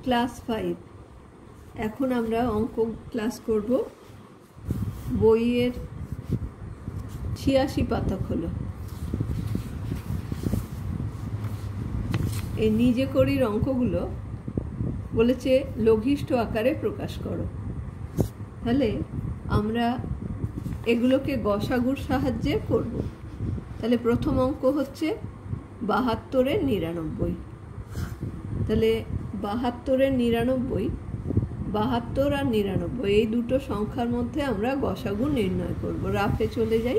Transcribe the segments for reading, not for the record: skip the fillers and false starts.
Class 5 এখন আমরা অঙ্ক ক্লাস করব। বইয়ের 86 পাতা খোলো। এই নিজে করির অঙ্কগুলো বলেছে লঘিষ্ঠ আকারে প্রকাশ করো। তাহলে আমরা এগুলোকে গসাগুর সাহায্যে করব। তাহলে প্রথম অঙ্ক হচ্ছে 72 এর 99। তাহলে 72 এর 99, 72 আর 99 এই দুটো সংখ্যার মধ্যে আমরা গসাগু নির্ণয় করব। রাফে চলে যাই।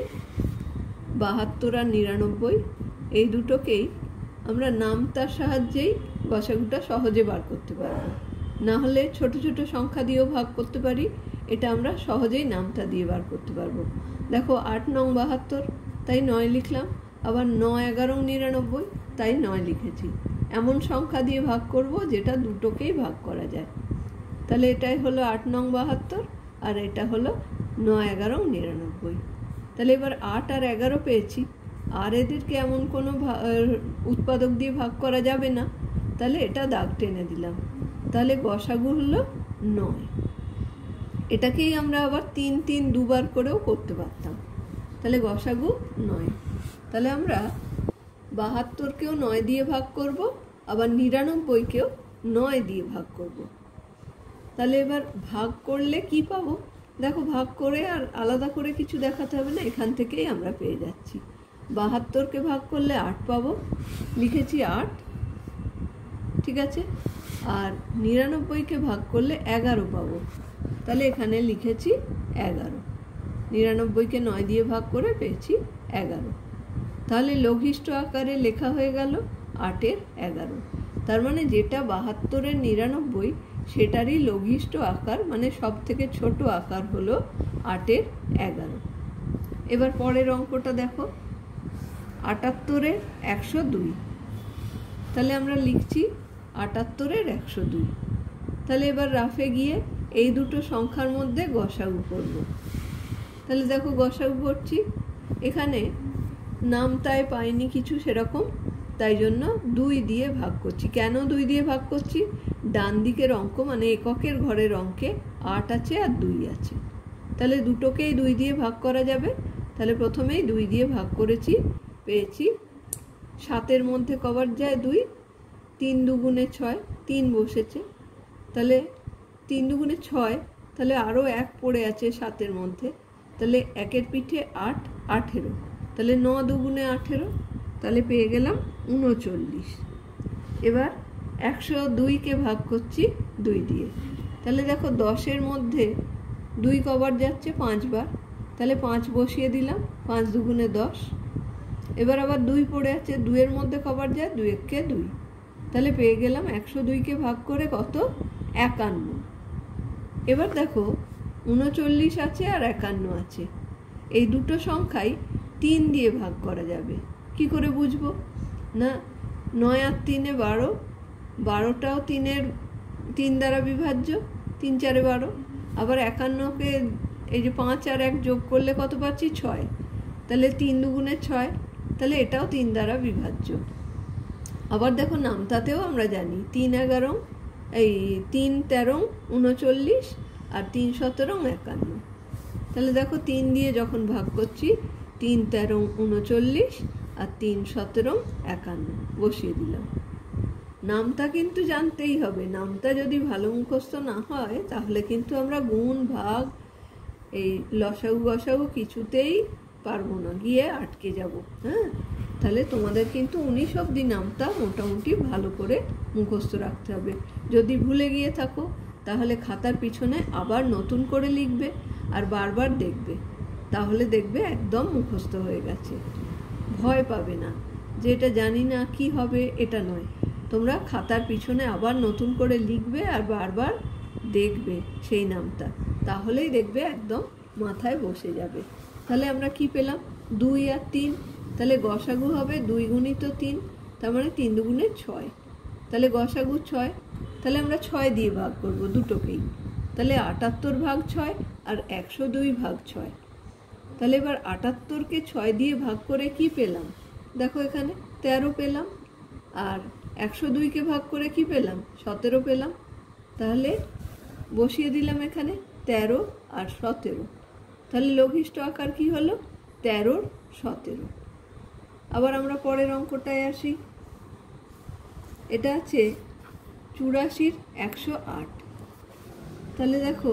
72 আর 99 এই দুটোকেই আমরা নামতার সাহায্যেই গসাগুটা সহজে বার করতে পারব। না হলে ছোট ছোট সংখ্যা দিয়েও ভাগ করতে পারি, এটা আমরা সহজেই নামতা দিয়ে বার করতে পারবো। দেখো 8 নং 72, তাই 9 লিখলাম। আবার 9 11 99, তাই 9 লিখেছি। এমন সংখ্যা দিয়ে ভাগ করব যেটা দুটোকেই ভাগ করা যায়। তাহলে এটাই হলো 8 নং 72 আর এটা হলো 9 11 99। তাহলে এবার 8 আর 11 পেয়েছি, আর এদেরকে এমন কোনো উৎপাদক দিয়ে ভাগ করা যাবে না, তাহলে এটা দাগ টেনে দিলাম। তাহলে গসাগু হলো 9। এটাকেই আমরা আবার 3 3 দুবার করেও করতে পারতাম। তাহলে গসাগু 9। তাহলে আমরা 72কেও 9 দিয়ে ভাগ করব, আবার 99কেও 9 দিয়ে ভাগ করব। তাহলে এবার ভাগ করলে কি পাবো? দেখো, ভাগ করে আর আলাদা করে কিছু দেখাতে হবে না, এখান থেকেই আমরা পেয়ে যাচ্ছি। 72কে ভাগ করলে 8 পাবো, লিখেছি 8, ঠিক আছে। আর 99কে ভাগ করলে 11 পাবো, তাহলে এখানে লিখেছি 11। 99কে 9 দিয়ে ভাগ করে পেয়েছি 11। তাহলে লঘিষ্ঠ আকারে লেখা হয়ে গেল 8 এর 11। তার মানে যেটা 72 এর 99 সেটারই লঘিষ্ঠ আকার, মানে সব থেকে ছোট আকার হলো 8 এর 11। এবার পরের অঙ্কটা দেখো, 78 এর 102। তাহলে আমরা লিখছি 78 এর 102। তাহলে এবার রাফে গিয়ে এই দুটো সংখ্যার মধ্যে গসাগু করব। তাহলে দেখো গসাগু করছি। এখানে নামতায় পাইনি কিছু সেরকম, তাই জন্য 2 দিয়ে ভাগ করছি। কেন 2 দিয়ে ভাগ করছি? ডান দিকের অঙ্ক মানে এককের ঘরের অঙ্কে 8 আছে আর 2 আছে, তাহলে দুটোকেই 2 দিয়ে ভাগ করা যাবে। তাহলে প্রথমেই 2 দিয়ে ভাগ করেছি, পেয়েছি 7-এর মধ্যে কবার যায় 2, 3 দুগুণে 6, 3 বসেছে। তাহলে 3 দুগুণে 6, তাহলে আরও 1 পড়ে আছে 7-এর মধ্যে, তাহলে 1-এর পিঠে 8, 18। তাহলে 9 দুগুণে 18, তাহলে পেয়ে গেলাম 39। এবার 102কে ভাগ করছি 2 দিয়ে। তাহলে দেখো 10-এর মধ্যে 2 কবার যাচ্ছে 5 বার, তাহলে 5 বসিয়ে দিলাম, 5 দুগুণে 10। এবার আবার 2 পড়ে আছে, 2-এর মধ্যে কবার যায় 2 1-কে 2, তাহলে পেয়ে গেলাম 102কে ভাগ করে কত? 51। এবার দেখো 39 আছে আর 51 আছে, এই দুটো সংখ্যাই 3 দিয়ে ভাগ করা যাবে। কি করে বুঝবো? না, 9 আর 3-এ 12, 12টাও 3 দ্বারা বিভাজ্য, 3 4-এ 12। আবার 51কে এই যে 5 আর 1 যোগ করলে কত পাচ্ছি? 6। তাহলে 3 দুগুণে 6, তাহলে এটাও 3 দ্বারা বিভাজ্য। আবার দেখো নামতাতেও আমরা জানি 3 11 এই 3 13 39 আর 3 17 51। তাহলে দেখো 3 দিয়ে যখন ভাগ করছি, 3 13 39 আর 3 17 51 বসিয়ে দিলাম। নামতা কিন্তু জানতেই হবে। নামতা যদি ভালো মুখস্থ না হয় তাহলে কিন্তু আমরা গুণ ভাগ এই লসাগু গসাগু কিছুতেই পারবো না, গিয়ে আটকে যাব। হ্যাঁ, তাহলে তোমাদের কিন্তু 19 অবধি নামতা মোটামুটি ভালো করে মুখস্থ রাখতে হবে। যদি ভুলে গিয়ে থাকো তাহলে খাতার পিছনে আবার নতুন করে লিখবে আর বারবার দেখবে, তাহলে দেখবে একদম মুখস্থ হয়ে গেছে। ভয় পাবে না যে এটা জানি না কি হবে, এটা নয়। তোমরা খাতার পিছনে আবার নতুন করে লিখবে আর বারবার দেখবে সেই নামটা, তাহলেই দেখবে একদম মাথায় বসে যাবে। তাহলে আমরা কি পেলাম? 2 আর 3, তাহলে গসাগু হবে 2 গুণিত 3, তার মানে 3 দুগুণে 6। তাহলে গসাগু 6, তাহলে আমরা 6 দিয়ে ভাগ করব দুটোকেই। তাহলে 78 ভাগ 6 আর 102 ভাগ 6। তাহলে এবার 78কে 6 দিয়ে ভাগ করে কি পেলাম? দেখো এখানে 13 পেলাম, আর 102কে ভাগ করে কি পেলাম? 17 পেলাম। তাহলে বসিয়ে দিলাম এখানে 13 আর 17। তাহলে লঘিষ্ঠ আকার কি হলো? 13 17। আবার আমরা পরের অঙ্কটায় আসি। এটা আছে 84 108। তাহলে দেখো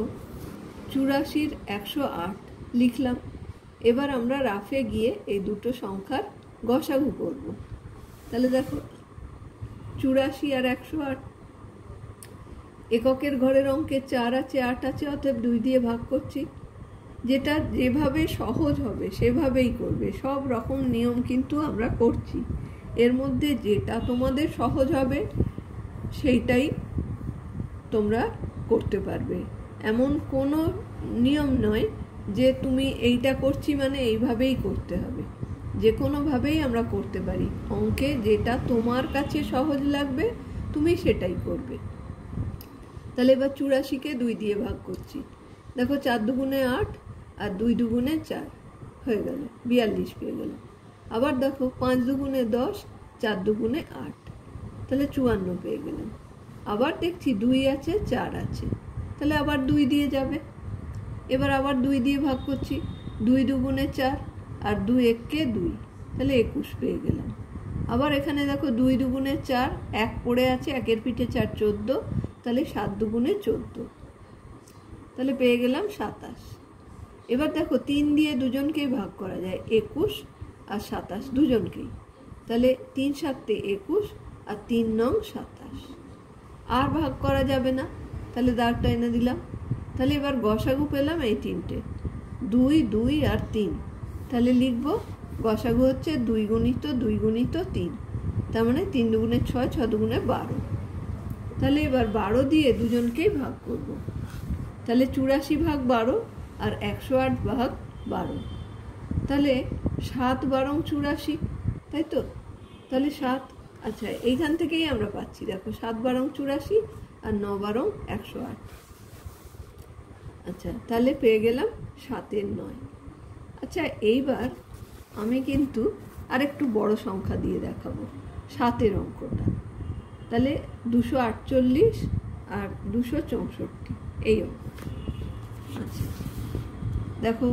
84 108 লিখলাম। এবার আমরা রাফে গিয়ে এই দুটো সংখ্যার গসাগু করব। তাহলে দেখো 84 আর 108, এককের ঘরের অঙ্কে 4 আছে 8 আছে, অতএব 2 দিয়ে ভাগ করছি। যেটা যেভাবে সহজ হবে সেভাবেই করবে, সব রকম নিয়ম কিন্তু আমরা করছি। এর মধ্যে যেটা তোমাদের সহজ হবে সেইটাই তোমরা করতে পারবে। এমন কোনো নিয়ম নয় যে তুমি এইটা করছি মানে এইভাবেই করতে হবে, যে কোনোভাবেই আমরা করতে পারি। অঙ্কে যেটা তোমার কাছে সহজ লাগবে তুমি সেটাই করবে। তাহলে এবার 84কে 2 দিয়ে ভাগ করছি। দেখো 4 দুগুণে 8 আর 2 দুগুণে 4 হয়ে গেল, 42 পেয়ে গেল। আবার দেখো 5 দুগুণে 10, 4 দুগুণে 8, তাহলে 54 পেয়ে গেলাম। আবার দেখছি 2 আছে 4 আছে, তাহলে আবার 2 দিয়ে যাবে। এবার আবার 2 দিয়ে ভাগ করছি। 2 দুগুণে 4 আর 2 এককে 2, তাহলে 21 পেয়ে গেলাম। আবার এখানে দেখো 2 দুগুণে 4, 1 পড়ে আছে, 1-এর পিঠে 4 14, তাহলে 7 দুগুণে 14, তাহলে পেয়ে গেলাম 27। এবার দেখো 3 দিয়ে দুজনকেই ভাগ করা যায়, 21 আর 27 দুজনকেই, তাহলে 3 7 21 আর 3 9 27। আর ভাগ করা যাবে না, তাহলে দাগটা এনে দিলাম। তাহলে এবার গসাগু পেলাম এই 3টে, 2 2 আর 3। তাহলে লিখব গসাগু হচ্ছে 2 গুণিত 2 গুণিত 3, তার মানে 3 দুগুণে 6, 6 দুগুণে 12। তাহলে এবার 12 দিয়ে দুজনকেই ভাগ করব। তাহলে 84 ভাগ 12 আর 108 ভাগ 12, তাহলে 7 12 84, তাই তো? তাহলে 7, আচ্ছা এইখান থেকেই আমরা পাচ্ছি, দেখো 7 12 84 আর 9 12 108। আচ্ছা তাহলে পেয়ে গেলাম 7-এর 9। আচ্ছা এইবার আমি কিন্তু আরেকটু বড় সংখ্যা দিয়ে দেখাবো 7-এর অঙ্কটা। তাহলে 248 আর 264 এই অঙ্কটা। আচ্ছা দেখো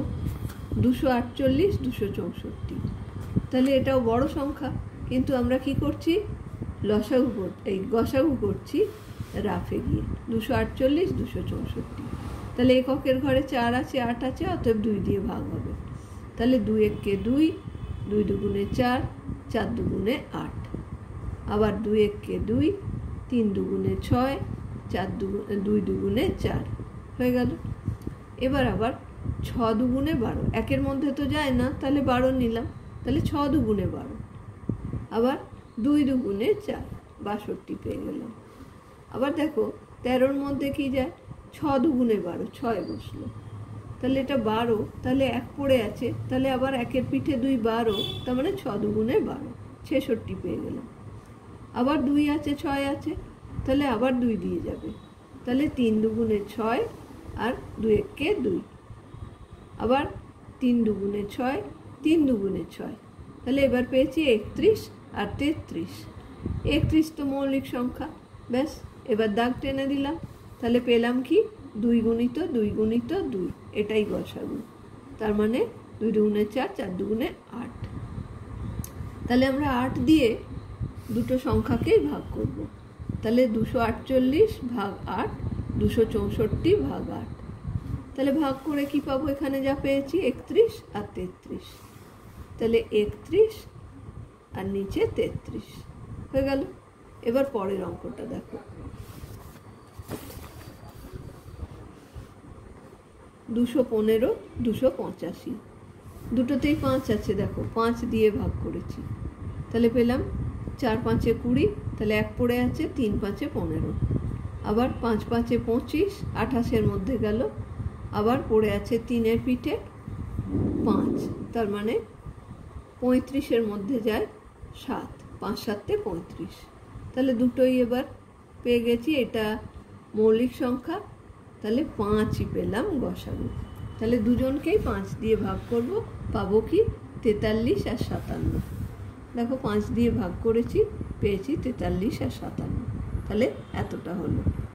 248 264, তাহলে এটাও বড় সংখ্যা, কিন্তু আমরা কি করছি? লসাগু এই গসাগু করছি রাফে গিয়ে। 248 264, তাহলে এককের ঘরে 4 আছে 8 আছে, অতএব 2 দিয়ে ভাগ হবে। তাহলে 2 এককে 2, 2 দুগুণে 4, 4 দুগুণে 8, আবার 2 এককে 2, 3 দুগুণে 6, 2 দুগুণে 4 হয়ে গেল। এবার আবার 6 দুগুণে 12, একের মধ্যে তো যায় না, তাহলে 12 নিলাম, তাহলে 6 দুগুণে 12। আবার 2 দুগুণে 4, 62 পেয়ে গেলাম। আবার দেখো 13-র মধ্যে কি যায়? 6 দুগুণে 12, 6 বসলো, তাহলে এটা 12, তাহলে 1 পড়ে আছে, তাহলে আবার 1-এর পিঠে 2 12, তার মানে 6 দুগুণে 12, 66 পেয়ে গেলাম। আবার 2 আছে 6 আছে, তাহলে আবার 2 দিয়ে যাবে, তাহলে 3 দুগুণে 6 আর 2 এককে 2, আবার 3 দুগুণে 6, 3 দুগুণে 6, তাহলে এবার পেয়েছি 31 আর 33। 31 তো মৌলিক সংখ্যা, ব্যাস এবার দাগ টেনে দিলাম। তাহলে পেলাম কি? 2 গুণিত 2 গুণিত 2, এটাই গসাগু। তার মানে 2 দুগুণে 4, 4 দুগুণে 8। তাহলে আমরা 8 দিয়ে দুটো সংখ্যাকেই ভাগ করব। তাহলে 248 ভাগ 8, 264 ভাগ 8। তাহলে ভাগ করে কি পাবো? এখানে যা পেয়েছি 31 আর 33, তাহলে 31 আর নিচে 33 হয়ে গেল। এবার পরের অঙ্কটা দেখো, 215 285, দুটোতেই 5 আছে, দেখো 5 দিয়ে ভাগ করেছি। তাহলে পেলাম 4 5 20, তাহলে 1 পড়ে আছে, 3 5 15, আবার 5 5 25, 28-এর মধ্যে গেল, আবার পড়ে আছে 3-এর পিঠে 5, তার মানে 35-এর মধ্যে যায় 7, 5 7 35, তাহলে দুটোই এবার পেয়ে গেছি। এটা মৌলিক সংখ্যা, তাহলে 5ই পেলাম গসাগু। তাহলে দুজনকেই 5 দিয়ে ভাগ করব, পাবো কি? 43 আর 57। দেখো 5 দিয়ে ভাগ করেছি, পেয়েছি 43 আর 57, তাহলে এতটা হলো।